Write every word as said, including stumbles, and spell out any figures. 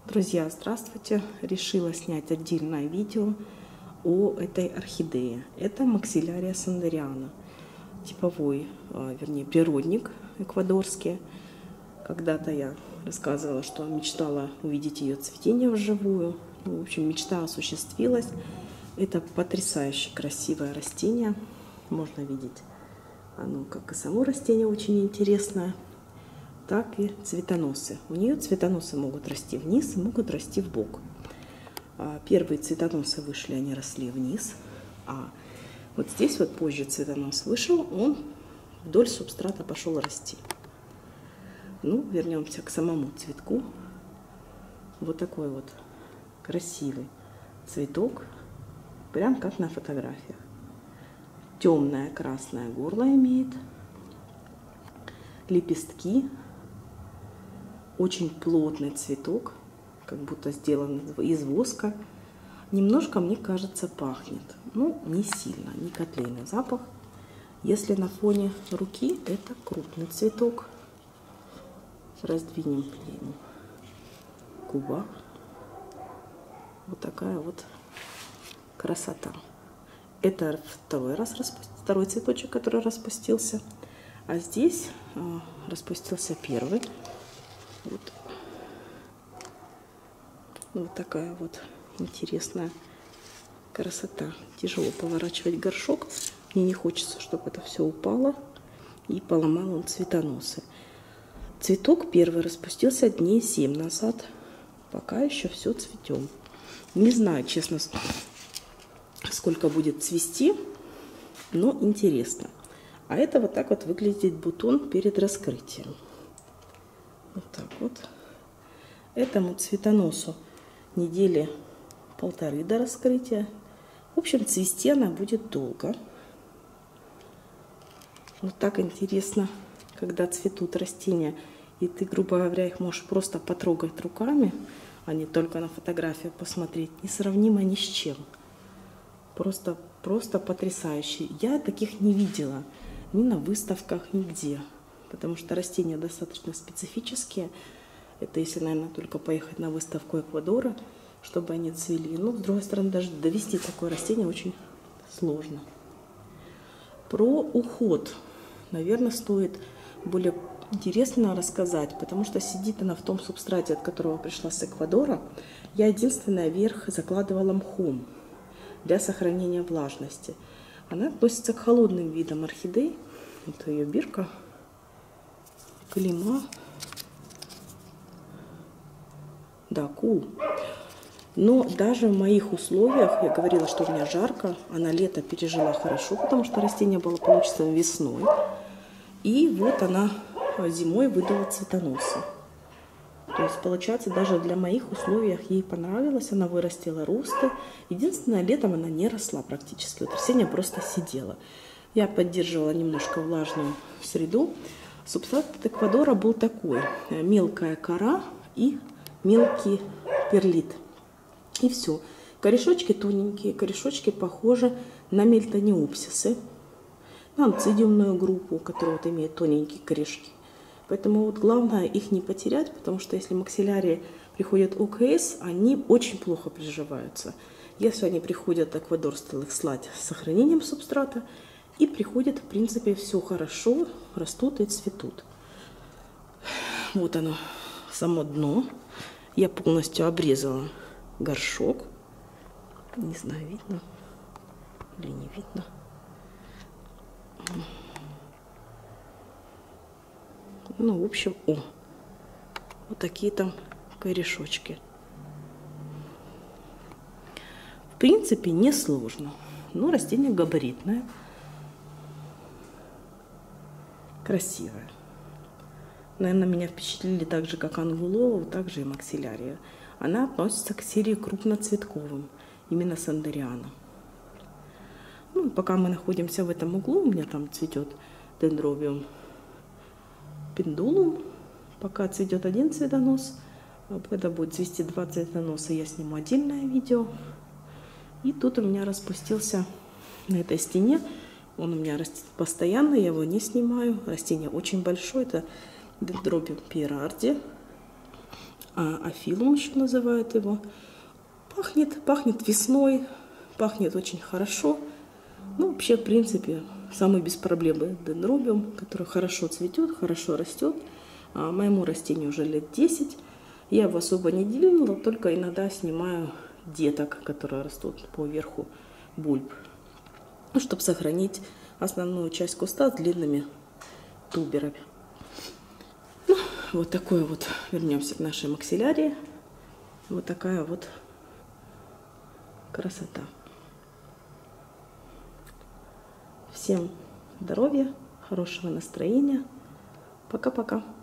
Друзья, здравствуйте! Решила снять отдельное видео о этой орхидее. Это Максилярия сандериана. Типовой, вернее, природник эквадорский. Когда-то я рассказывала, что мечтала увидеть ее цветение вживую. В общем, мечта осуществилась. Это потрясающе красивое растение. Можно видеть оно, как и само растение, очень интересное, так и цветоносы. У нее цветоносы могут расти вниз и могут расти вбок. Первые цветоносы вышли, они росли вниз. А вот здесь вот позже цветонос вышел, он вдоль субстрата пошел расти. Ну, вернемся к самому цветку. Вот такой вот красивый цветок, прям как на фотографиях. Темное красное горло имеет, лепестки. Очень плотный цветок, как будто сделан из воска. Немножко, мне кажется, пахнет. Ну, не сильно, не котлейный запах. Если на фоне руки, это крупный цветок. Раздвинем ему куба. Вот такая вот красота. Это второй раз распустился, второй цветочек, который распустился. А здесь э, распустился первый. Вот. Вот такая вот интересная красота. Тяжело поворачивать горшок. Мне не хочется, чтобы это все упало и поломал он цветоносы. Цветок первый распустился дней семь назад. Пока еще все цветем. Не знаю, честно, сколько будет цвести, но интересно. А это вот так вот выглядит бутон перед раскрытием. Вот так вот. Этому цветоносу недели полторы до раскрытия. В общем, цвести она будет долго. Вот так интересно, когда цветут растения, и ты, грубо говоря, их можешь просто потрогать руками, а не только на фотографию посмотреть. Несравнимо ни с чем. Просто, просто потрясающе. Я таких не видела ни на выставках, нигде. Потому что растения достаточно специфические. Это если, наверное, только поехать на выставку Эквадора, чтобы они цвели. Но, с другой стороны, даже довести такое растение очень сложно. Про уход, наверное, стоит более интересно рассказать, потому что сидит она в том субстрате, от которого пришла с Эквадора. Я единственное верх закладывала мхом для сохранения влажности. Она относится к холодным видам орхидей. Это ее бирка. Клима. Да, кул. Но даже в моих условиях, я говорила, что у меня жарко, она лето пережила хорошо, потому что растение было получено весной. И вот она зимой выдала цветоносы. То есть, получается, даже для моих условий ей понравилось, она вырастила росты. Единственное, летом она не росла практически. Вот растение просто сидело. Я поддерживала немножко влажную среду. Субстрат от Эквадора был такой. Мелкая кора и мелкий перлит. И все. Корешочки тоненькие, корешочки похожи на мельтонеопсисы, на анцидиумную группу, которая вот имеет тоненькие корешки. Поэтому вот главное их не потерять, потому что если максилярии приходят ОКС, они очень плохо приживаются. Если они приходят, Эквадор стал их слать с сохранением субстрата, и приходят, в принципе, все хорошо, растут и цветут. Вот оно, само дно. Я полностью обрезала горшок. Не знаю, видно или не видно. Ну, в общем, о, вот такие там корешочки. В принципе, несложно. Но растение габаритное. Красивое. Наверное, меня впечатлили так же, как ангулова, так же и максилярия. Она относится к серии крупноцветковым, именно сандериана. Ну, пока мы находимся в этом углу, у меня там цветет дендробиум пендулум. Пока цветет один цветонос, когда будет цвести два цветоноса, я сниму отдельное видео. И тут у меня распустился на этой стене. Он у меня растет постоянно, я его не снимаю. Растение очень большое, это дендробиум пиерарди. а, афилум еще называют его. Пахнет, пахнет весной, пахнет очень хорошо. Ну, вообще, в принципе, самый беспроблемный дендробиум, который хорошо цветет, хорошо растет. А моему растению уже лет десять. Я его особо не делила, только иногда снимаю деток, которые растут по верху бульб, чтобы сохранить основную часть куста с длинными туберами. Ну, вот такое вот. Вернемся к нашей максилярии. Вот такая вот красота. Всем здоровья, хорошего настроения. Пока-пока.